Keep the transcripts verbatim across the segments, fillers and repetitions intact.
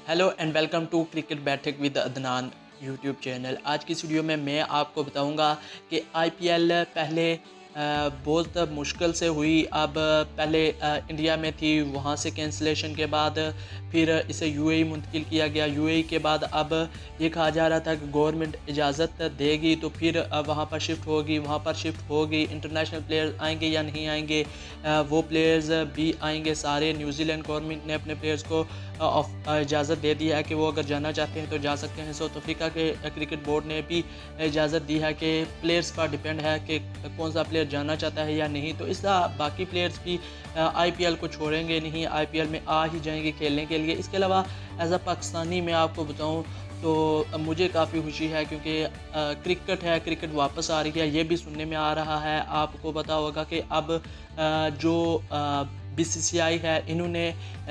Hello and welcome to cricket Baithak with Adnan YouTube channel. आज की इस वीडियो में मैं आपको बताऊंगा कि आईपीएल पहले अ, बहुत मुश्किल से हुई। अब पहले अ, इंडिया में थी, वहां से कैंसिलेशन के बाद फिर इसे यूएई मुंतकिल किया गया। यूएई के बाद अब ये कहा जा रहा था कि गवर्नमेंट इजाज़त देगी तो फिर वहाँ पर शिफ्ट होगी, वहाँ पर शिफ्ट होगी। इंटरनेशनल प्लेयर्स आएंगे या नहीं आएंगे, अ, वो प्लेयर्स भी आएंगे सारे। न्यूजीलैंड गवर्नमेंट ने अपने प्लेयर्स को इजाज़त दे दी है कि वो अगर जाना चाहते हैं तो जा सकते हैं। साउथ अफ्रीका के क्रिकेट बोर्ड ने भी इजाज़त दी है कि प्लेयर्स पर डिपेंड है कि कौन सा प्लेयर जाना चाहता है या नहीं। तो इस तरह बाकी प्लेयर्स भी आईपीएल को छोड़ेंगे नहीं, आईपीएल में आ ही जाएंगे खेलने के लिए। इसके अलावा एज अ पाकिस्तानी मैं आपको बताऊं तो मुझे काफ़ी खुशी है क्योंकि क्रिकेट है, क्रिकेट वापस आ रही है। ये भी सुनने में आ रहा है, आपको पता होगा कि अब आ, जो बीसीसीआई है, इन्होंने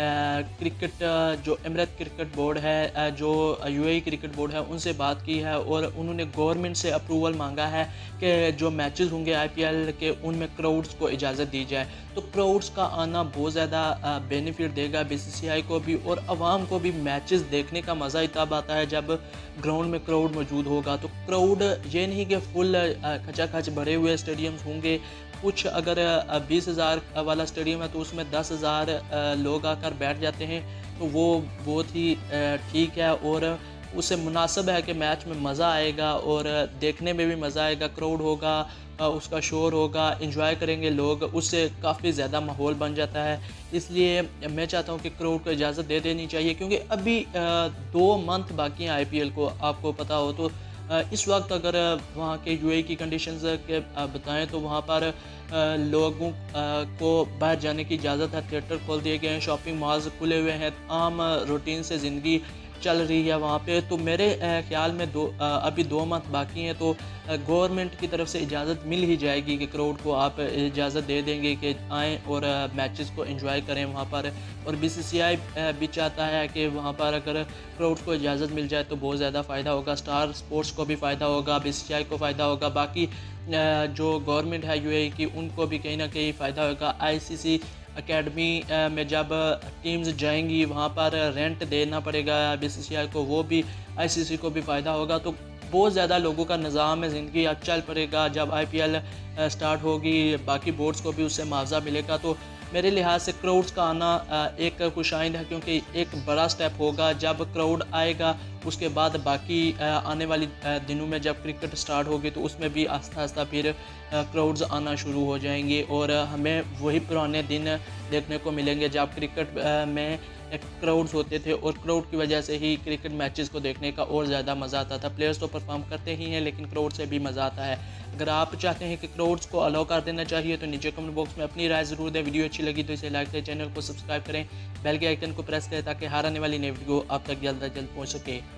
क्रिकेट जो एमिरेट क्रिकेट बोर्ड है, जो यूएई क्रिकेट बोर्ड है, उनसे बात की है और उन्होंने गवर्नमेंट से अप्रूवल मांगा है कि जो मैचेस होंगे आईपीएल के उनमें क्राउड्स को इजाज़त दी जाए। तो क्राउड्स का आना बहुत ज़्यादा बेनिफिट देगा बीसीसीआई को भी और आवाम को भी। मैचेस देखने का मज़ा ही तब आता है जब ग्राउंड में क्राउड मौजूद होगा। तो क्राउड ये नहीं कि फुल खचाखच भरे हुए स्टेडियम्स होंगे, कुछ अगर बीस हज़ार वाला स्टेडियम है तो उसमें दस हज़ार लोग आकर बैठ जाते हैं, तो वो बहुत ही ठीक है और उससे मुनासिब है कि मैच में मज़ा आएगा और देखने में भी मज़ा आएगा। क्राउड होगा, उसका शोर होगा, एंजॉय करेंगे लोग, उससे काफ़ी ज़्यादा माहौल बन जाता है। इसलिए मैं चाहता हूँ कि क्राउड को इजाज़त दे देनी चाहिए क्योंकि अभी दो मंथ बाकी हैं आईपीएल को, आपको पता हो तो। इस वक्त अगर वहाँ के यूएई की कंडीशंस के बताएं तो वहाँ पर लोगों को बाहर जाने की इजाज़त है, थिएटर खोल दिए गए हैं, शॉपिंग मॉल्स खुले हुए हैं, आम रूटीन से ज़िंदगी चल रही है वहाँ पे। तो मेरे ख्याल में दो अभी दो मंथ बाकी हैं, तो गवर्नमेंट की तरफ से इजाज़त मिल ही जाएगी कि क्राउड को आप इजाज़त दे देंगे कि आएँ और मैचेस को एंजॉय करें वहाँ पर। और बीसीसीआई भी चाहता है कि वहाँ पर अगर क्राउड को इजाज़त मिल जाए तो बहुत ज़्यादा फ़ायदा होगा, स्टार स्पोर्ट्स को भी फ़ायदा होगा, बीसीसीआई को फ़ायदा होगा, बाकी जो गवर्नमेंट है यूएई की उनको भी कहीं ना कहीं फ़ायदा होगा। आईसीसी एकेडमी में जब टीम्स जाएंगी वहाँ पर रेंट देना पड़ेगा बीसीसीआई को, वो भी आईसीसी को भी फ़ायदा होगा। तो बहुत ज़्यादा लोगों का निज़ाम में ज़िंदगी अब चल पड़ेगा। जब आईपीएल स्टार्ट होगी बाकी बोर्ड्स को भी उससे मुआवजा मिलेगा। तो मेरे लिहाज से क्राउड्स का आना एक खुशाइंद है क्योंकि एक बड़ा स्टेप होगा। जब क्राउड आएगा उसके बाद बाकी आने वाली दिनों में जब क्रिकेट स्टार्ट होगी तो उसमें भी आस्ता आस्ता फिर क्राउड्स आना शुरू हो जाएंगे और हमें वही पुराने दिन देखने को मिलेंगे जब क्रिकेट में क्राउड्स होते थे और क्राउड की वजह से ही क्रिकेट मैचेस को देखने का और ज़्यादा मज़ा आता था। प्लेयर्स तो परफॉर्म करते ही हैं लेकिन क्राउड से भी मज़ा आता है। अगर आप चाहते हैं कि क्राउड्स को अलाउ कर देना चाहिए तो नीचे कमेंट बॉक्स में अपनी राय ज़रूर दें। वीडियो अच्छी लगी तो इसे लाइक करें, चैनल को सब्सक्राइब करें, बेल के आइकन को प्रेस करें ताकि हर आने वाली नई वीडियो आप तक जल्द अज जल्द पहुँच सके।